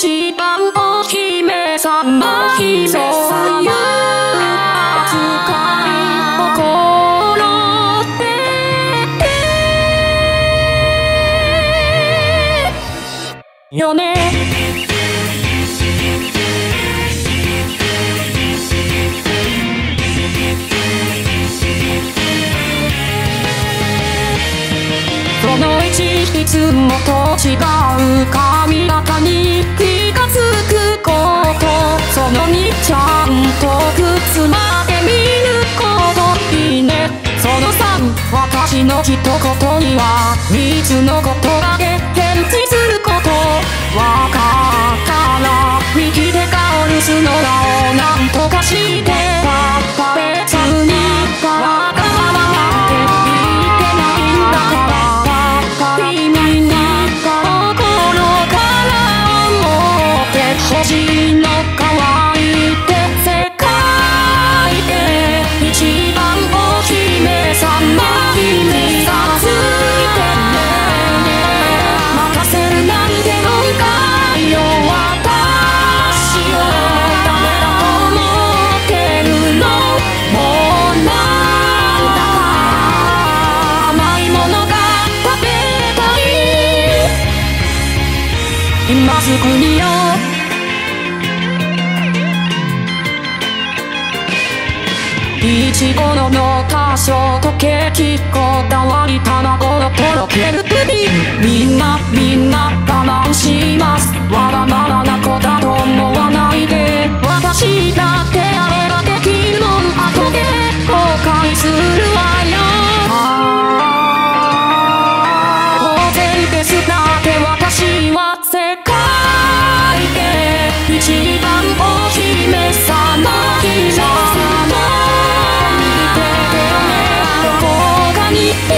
一番お姫様そういう扱い心ってよね。そのいつもと違う髪型に気がつくこと、その2ちゃんと靴まで見ることいいね。その3私の一言には3つのことだけ返事すること。わかったら右手がお留守の名をなんとかしてた別にわがままなんて言ってないんだから君に心から思ってほしいの乾いて世界で一番お姫様君がついてね任せるなんて論外よ私をダメだと思ってるのもうなんだか甘いものが食べたい今すぐによいちごの多少とケーキこだわり卵のとろけるプリンみんな我慢しますわがままな子だと思わないで私だってあればできるもん後で後悔するわよ当然ですだって私は世界で一番お姫様君様どこかに